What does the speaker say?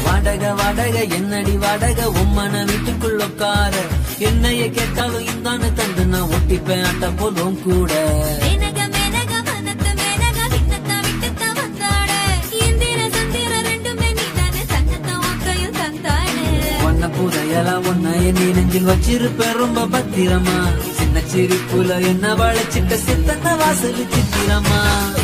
வாடகை வாடகை என்னடி வாடகை உம்மன வீட்டுக்குள்ள உட்கார என்னைய கேட்டாலும் இந்தான்னு தந்து நான் ஒட்டிப்பேன் அட்ட போதும் கூட புதையலாம் ஒன்னைய நீ நெஞ்சில் வச்சிருப்பேன் ரொம்ப பத்திரமா சின்ன சிரிப்புல என்ன வளைச்சிட்ட சித்தன வாசல் சித்திரமா